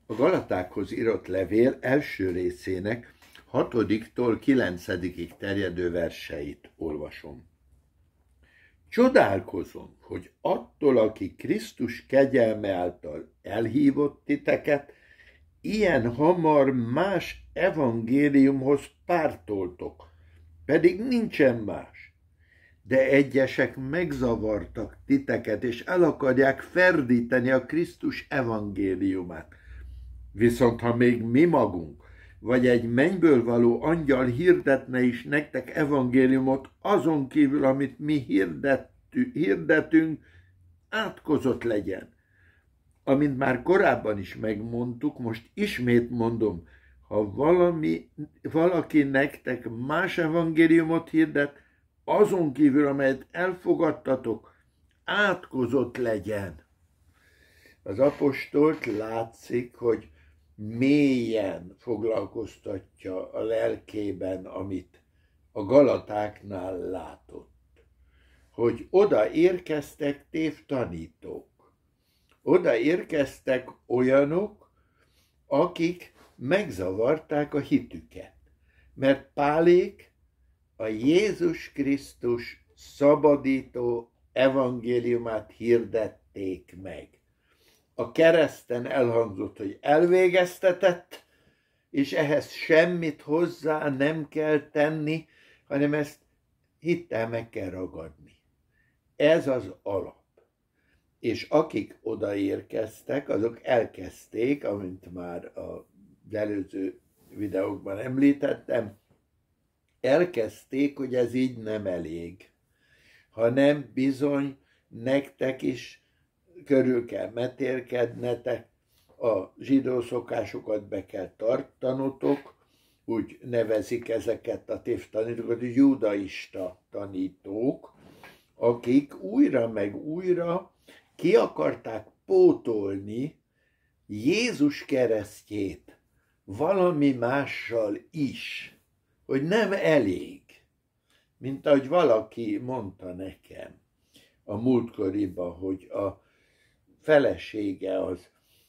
A Galatákhoz írott levél első részének 6-tól 9-ig terjedő verseit olvasom. Csodálkozom, hogy attól, aki Krisztus kegyelme által elhívott titeket, ilyen hamar más evangéliumhoz pártoltok, pedig nincsen más. De egyesek megzavartak titeket, és el akarják ferdíteni a Krisztus evangéliumát. Viszont ha még mi magunk, vagy egy mennyből való angyal hirdetne is nektek evangéliumot, azon kívül, amit mi hirdetünk, átkozott legyen. Amint már korábban is megmondtuk, most ismét mondom, ha valaki nektek más evangéliumot hirdet, azon kívül, amelyet elfogadtatok, átkozott legyen. Az apostolt látszik, hogy mélyen foglalkoztatja a lelkében, amit a Galatáknál látott. Hogy oda érkeztek tévtanítók. Oda érkeztek olyanok, akik megzavarták a hitüket. Mert Pálék a Jézus Krisztus szabadító evangéliumát hirdették meg. A kereszten elhangzott, hogy elvégeztetett, és ehhez semmit hozzá nem kell tenni, hanem ezt hittel meg kell ragadni. Ez az alap. És akik odaérkeztek, azok elkezdték, amint már az előző videókban említettem, elkezdték, hogy ez így nem elég, hanem bizony nektek is körül kell metélkednetek, a zsidó szokásokat be kell tartanotok, úgy nevezik ezeket a tévtanítókat, judaista tanítók, akik újra meg újra ki akarták pótolni Jézus keresztjét valami mással is, hogy nem elég, mint ahogy valaki mondta nekem a múltkoriban, hogy a felesége az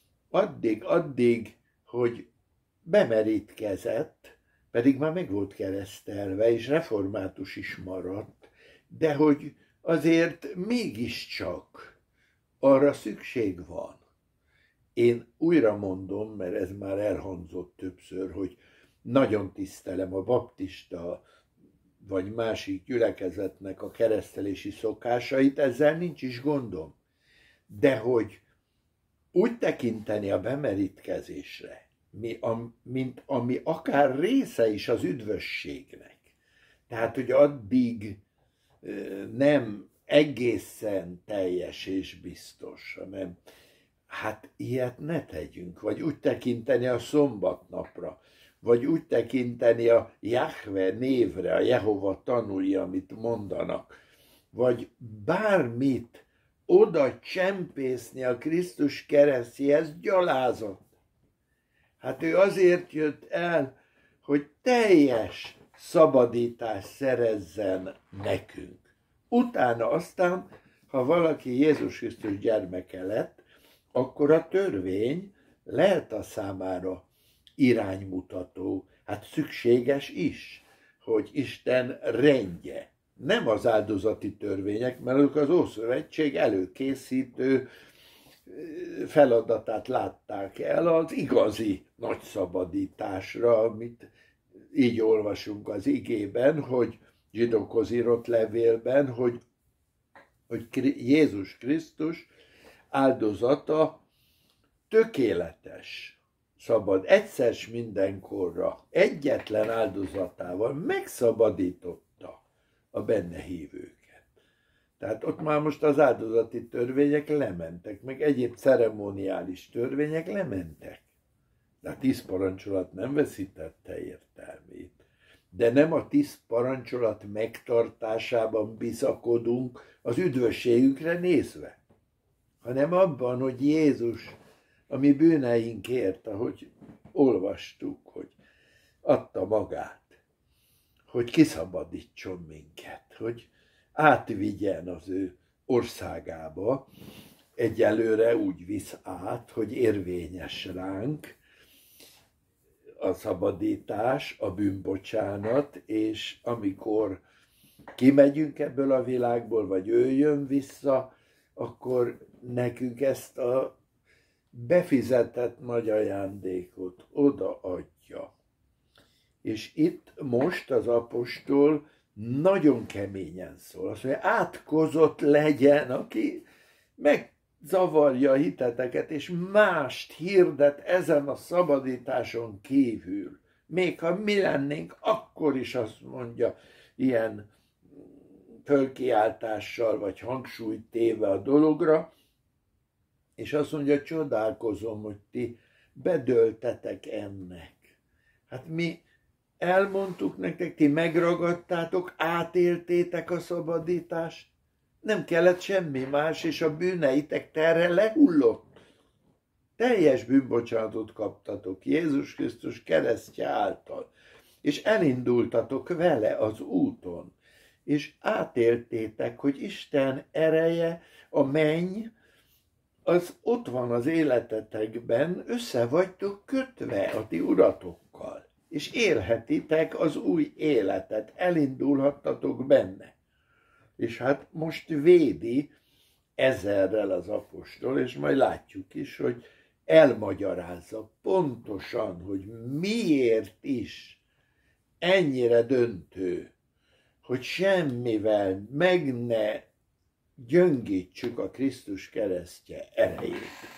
addig, hogy bemerítkezett, pedig már meg volt keresztelve, és református is maradt, de hogy azért mégiscsak arra szükség van. Én újra mondom, mert ez már elhangzott többször, hogy nagyon tisztelem a baptista vagy másik gyülekezetnek a keresztelési szokásait, ezzel nincs is gondom. De hogy úgy tekinteni a bemerítkezésre, mint ami akár része is az üdvösségnek. Tehát, hogy addig nem egészen teljes és biztos, hanem hát ilyet ne tegyünk, vagy úgy tekinteni a szombatnapra, vagy úgy tekinteni a Jahve névre, a Jehova tanúi, amit mondanak, vagy bármit oda csempészni a Krisztus keresztjéhez, gyalázat. Hát ő azért jött el, hogy teljes szabadítást szerezzen nekünk. Utána aztán, ha valaki Jézus Krisztus gyermeke lett, akkor a törvény lehet a számára iránymutató, hát szükséges is, hogy Isten rendje. Nem az áldozati törvények, mert azok az Ószövetség előkészítő feladatát látták el az igazi nagy szabadításra, amit így olvasunk az igében, hogy zsidókhoz írott levélben, hogy Jézus Krisztus áldozata tökéletes, szabad, egyszer s mindenkorra, egyetlen áldozatával megszabadította a benne hívőket. Tehát ott már most az áldozati törvények lementek, meg egyéb ceremoniális törvények lementek. De a 10 parancsolat nem veszítette értelmét. De nem a 10 parancsolat megtartásában bizakodunk az üdvösségünkre nézve, hanem abban, hogy Jézus a mi bűneinkért, ahogy olvastuk, hogy adta magát, hogy kiszabadítson minket, hogy átvigyen az ő országába, egyelőre úgy visz át, hogy érvényes ránk a szabadítás, a bűnbocsánat, és amikor kimegyünk ebből a világból, vagy ő jön vissza, akkor nekünk ezt a befizetett nagy ajándékot odaadja. És itt most az apostol nagyon keményen szól. Azt mondja, átkozott legyen, aki megzavarja a hiteteket, és mást hirdet ezen a szabadításon kívül. Még ha mi lennénk, akkor is azt mondja, ilyen fölkiáltással, vagy hangsúlyt téve a dologra, és azt mondja, csodálkozom, hogy ti bedöltetek ennek. Hát mi elmondtuk nektek, ti megragadtátok, átéltétek a szabadítást, nem kellett semmi más, és a bűneitek terhe lehullott. Teljes bűnbocsánatot kaptatok Jézus Krisztus keresztje által, és elindultatok vele az úton, és átéltétek, hogy Isten ereje, a menny, az ott van az életetekben, össze vagytok kötve a ti uratokkal, és élhetitek az új életet, elindulhattatok benne. És hát most védi ezerrel az apostol, és majd látjuk is, hogy elmagyarázza pontosan, hogy miért is ennyire döntő, hogy semmivel meg ne gyöngítsük a Krisztus keresztje erejét.